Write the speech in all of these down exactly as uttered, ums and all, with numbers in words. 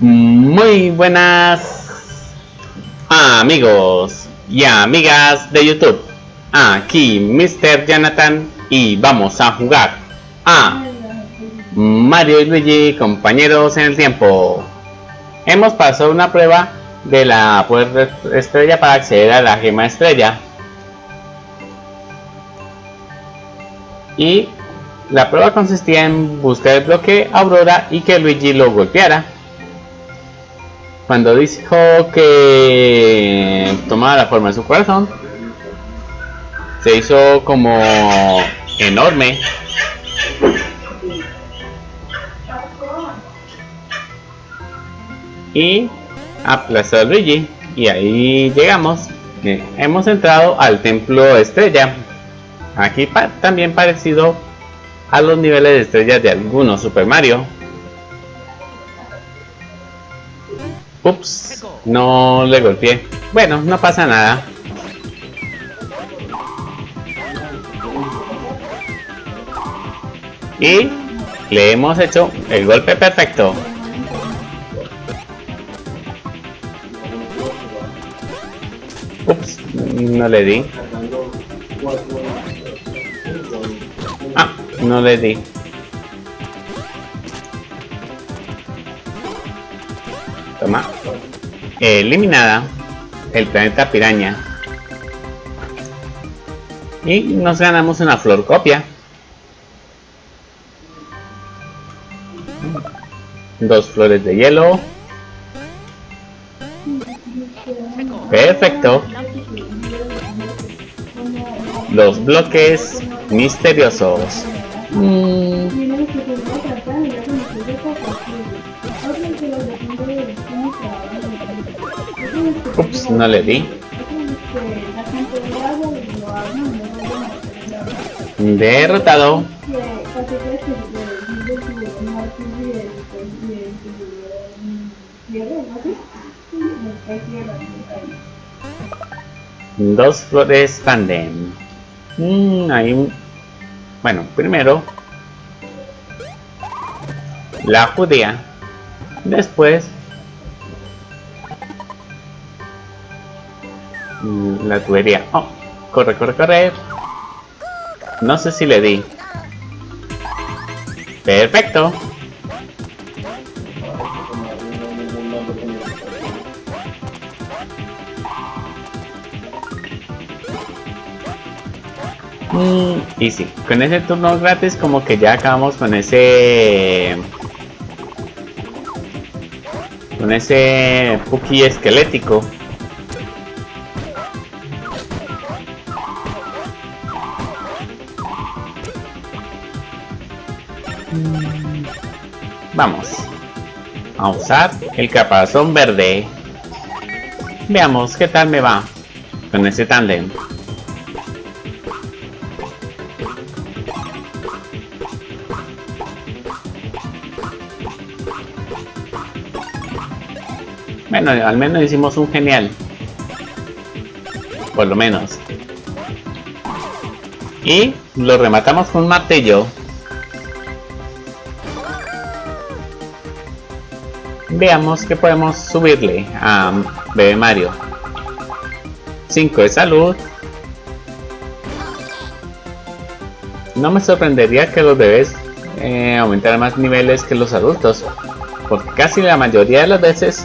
Muy buenas amigos y amigas de YouTube. Aquí mister Jonathan y vamos a jugar a Mario y Luigi, compañeros en el tiempo. Hemos pasado una prueba de la puerta estrella para acceder a la gema estrella. Y la prueba consistía en buscar el bloque Aurora y que Luigi lo golpeara. Cuando dijo que tomaba la forma de su corazón, se hizo como enorme. Y aplastó a Luigi. Y ahí llegamos. Eh, hemos entrado al templo estrella. Aquí pa también parecido a los niveles de estrellas de algunos Super Mario. Ups, no le golpeé. Bueno, no pasa nada. Y le hemos hecho el golpe perfecto. Ups, no le di. Ah, no le di. Toma. Eliminada el planeta piraña. Y nos ganamos una flor copia. Dos flores de hielo. Perfecto. Los bloques misteriosos. Mm. Ups, no le di. Derrotado. Dos flores tandem. Mm, ahí. Bueno, primero la judía. Después la tubería. Oh, corre, corre, corre. No sé si le di. Perfecto. Mm, y sí, con ese turno gratis como que ya acabamos con ese... Con ese Puki esquelético. Vamos a usar el caparazón verde. Veamos qué tal me va con ese tándem. Bueno, al menos hicimos un genial. Por lo menos. Y lo rematamos con un martillo. Veamos que podemos subirle a Bebé Mario. cinco de salud. No me sorprendería que los bebés eh, aumentaran más niveles que los adultos, porque casi la mayoría de las veces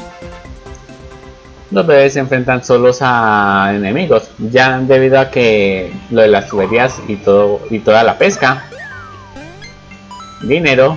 los bebés se enfrentan solos a enemigos, ya debido a que lo de las tuberías y todo y toda la pesca. Dinero.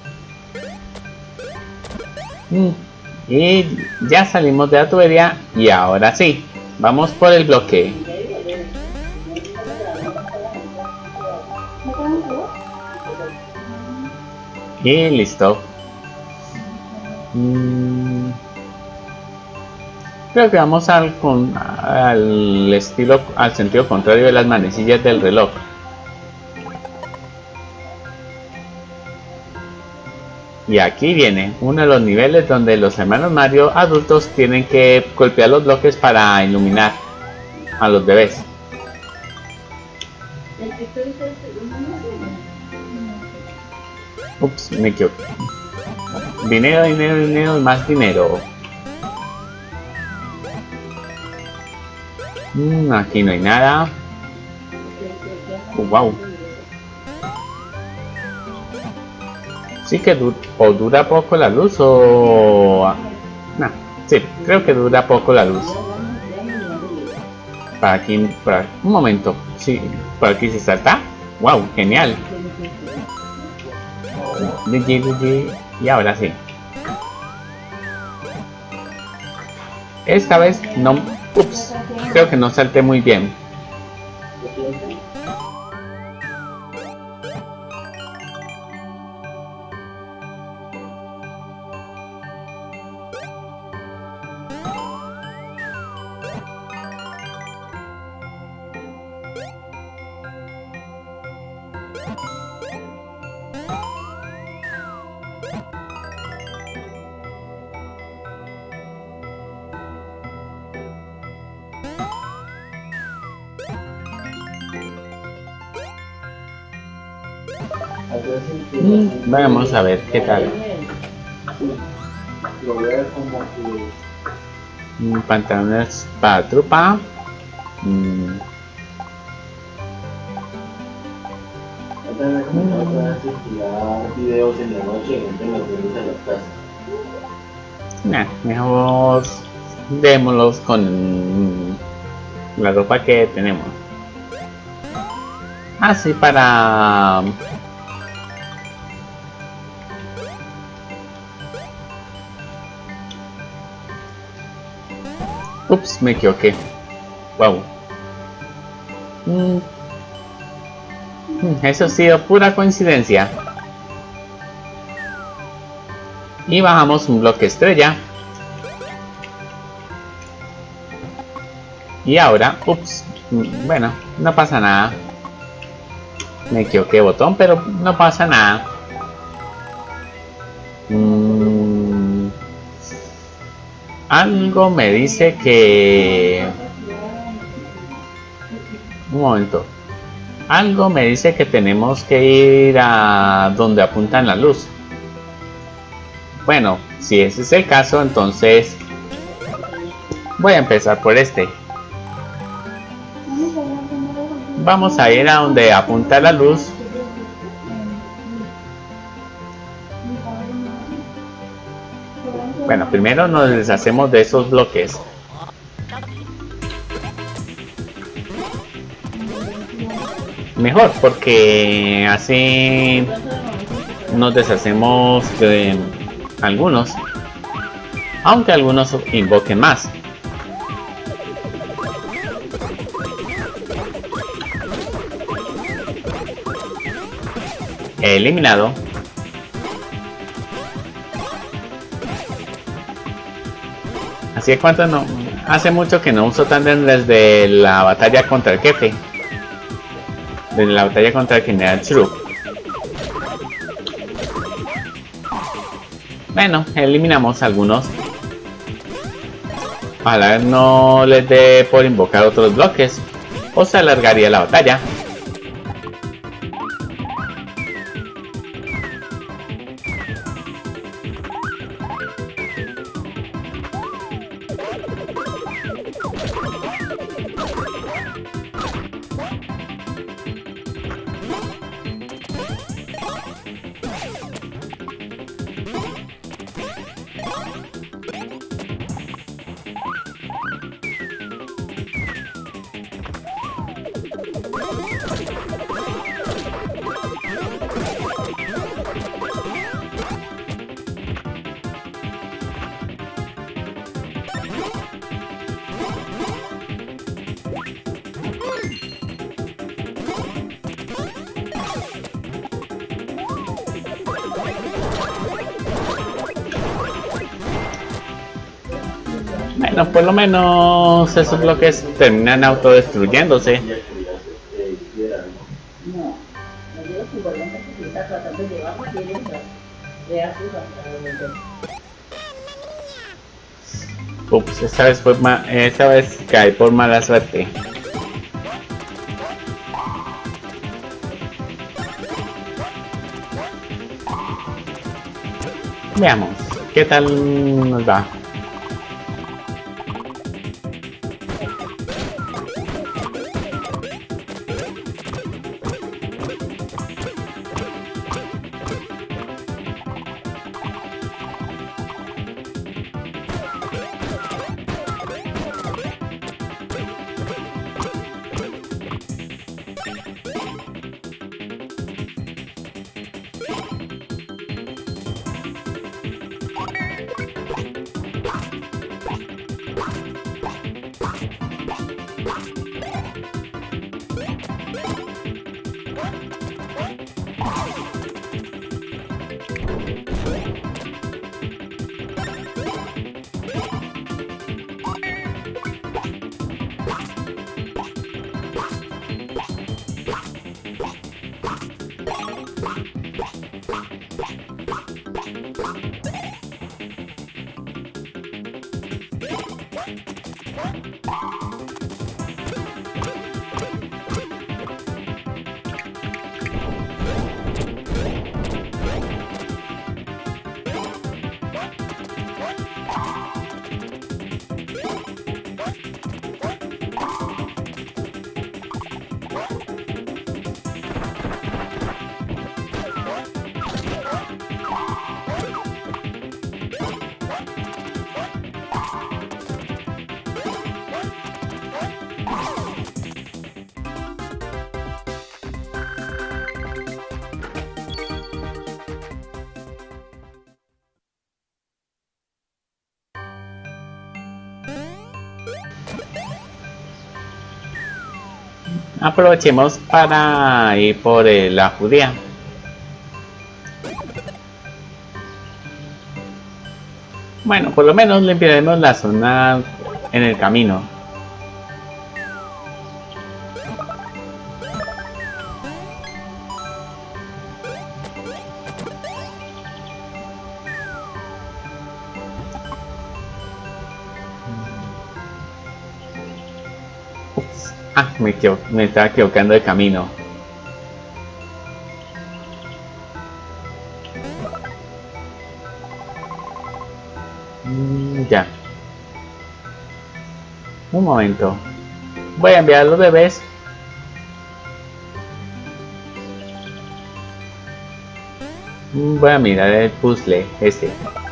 Y ya salimos de la tubería y ahora sí, vamos por el bloque. Y listo. Mm. Creo que vamos al, con, al estilo, al sentido contrario de las manecillas del reloj. Y aquí viene uno de los niveles donde los hermanos Mario adultos tienen que golpear los bloques para iluminar a los bebés. Ups, me equivoqué. Dinero, dinero, dinero y más dinero. Mm, aquí no hay nada. Oh, wow. Sí que du o dura poco la luz o... No, sí, creo que dura poco la luz. Para aquí, para... un momento. Sí, por aquí se salta. Wow, genial. Luigi, Luigi. Y ahora sí. Esta vez no... Ups, creo que no salté muy bien. Mm, vamos a ver qué tal. Mm, pantalones para trupa. Mm. Nah, mejor démoslos con la ropa que tenemos. Así para... Ups, me equivoqué. Wow. Mm. Eso ha sido pura coincidencia. Y bajamos un bloque estrella. Y ahora, ups, bueno, no pasa nada. Me equivoqué botón, pero no pasa nada. Mm, algo me dice que... Un momento. Algo me dice que tenemos que ir a donde apuntan la luz. Bueno, si ese es el caso, entonces voy a empezar por este. Vamos a ir a donde apunta la luz. Bueno, primero nos deshacemos de esos bloques. Mejor, porque así nos deshacemos de algunos, aunque algunos invoquen más. Eliminado. Así que cuánto no, hace mucho que no uso Tandem desde la batalla contra el jefe. De la batalla contra el general Shroud. Bueno, eliminamos algunos. Ojalá no les dé por invocar otros bloques, o se alargaría la batalla. Bueno, por lo menos esos bloques terminan autodestruyéndose. Ups, esta vez fue ma esta vez caí por mala suerte. Veamos, ¿qué tal nos va? Aprovechemos para ir por eh, la judía. Bueno, por lo menos limpiaremos la zona en el camino. Ah, me, me estaba equivocando de camino. Mm, ya. Un momento. Voy a enviar a los bebés. Voy a mirar el puzzle este.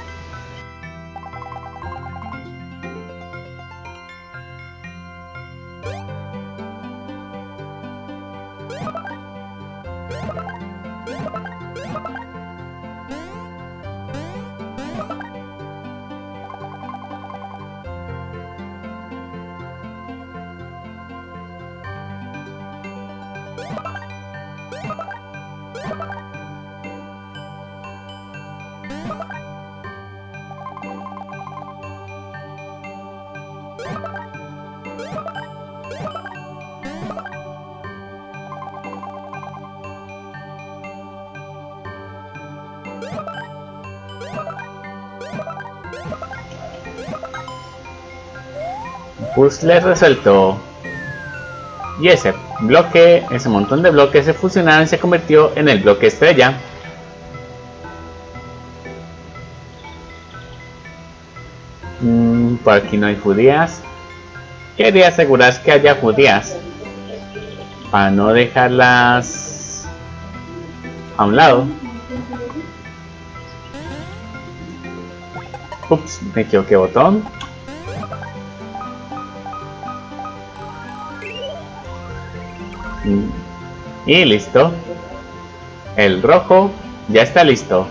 Puzzle resuelto. Y ese bloque, ese montón de bloques se fusionaron y se convirtió en el bloque estrella. Mm, por aquí no hay judías. Quería asegurar que haya judías para no dejarlas a un lado. Ups, me equivoqué botón. Y listo. El rojo ya está listo.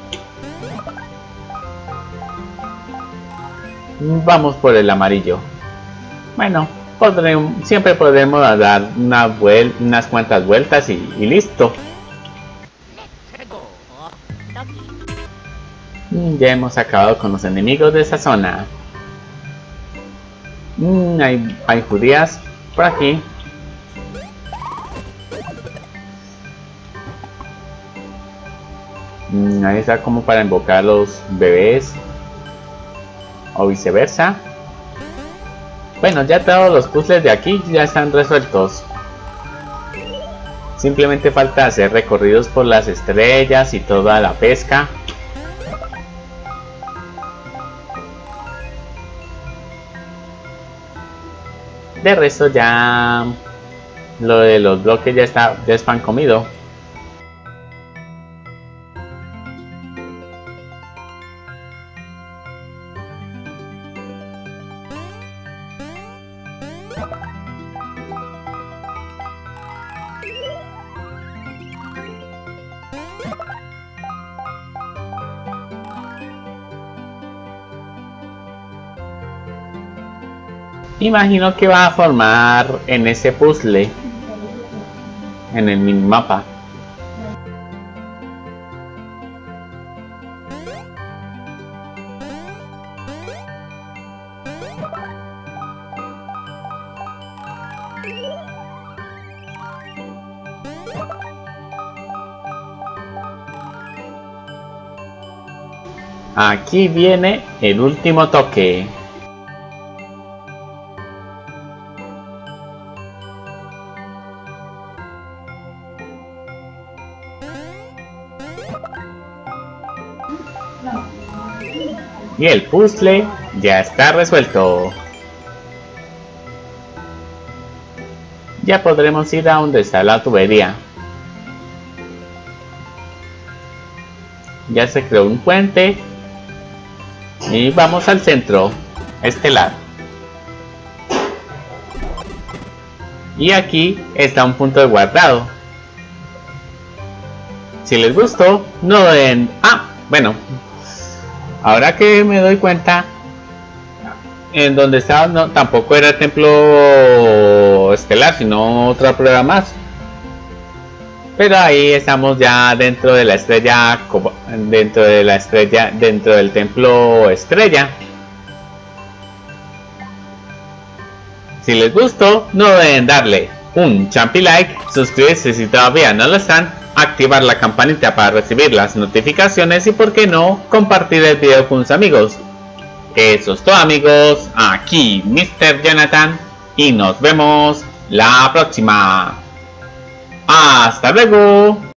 Vamos por el amarillo. Bueno, podremos, siempre podremos dar una vuel unas cuantas vueltas y, y listo. Ya hemos acabado con los enemigos de esa zona. Mm, hay, hay judías por aquí. Mm, ahí está como para invocar a los bebés. O viceversa. Bueno, ya todos los puzzles de aquí ya están resueltos. Simplemente falta hacer recorridos por las estrellas y toda la pesca. De resto ya lo de los bloques ya está, ya es pan comido. Imagino que va a formar en ese puzzle, en el minimapa. Aquí viene el último toque. Y el puzzle ya está resuelto. Ya podremos ir a donde está la tubería. Ya se creó un puente. Y vamos al centro estelar. Y aquí está un punto de guardado. Si les gustó, no den... Ah, bueno. Ahora que me doy cuenta, en donde estaba no, tampoco era el templo estelar, sino otra prueba más. Pero ahí estamos ya dentro de la estrella, dentro de la estrella, dentro del templo estrella. Si les gustó, no deben darle un champi like, suscribirse si todavía no lo están, activar la campanita para recibir las notificaciones y por qué no, compartir el video con sus amigos. Eso es todo, amigos, aquí mister Jonathan y nos vemos la próxima. ¡Hasta luego!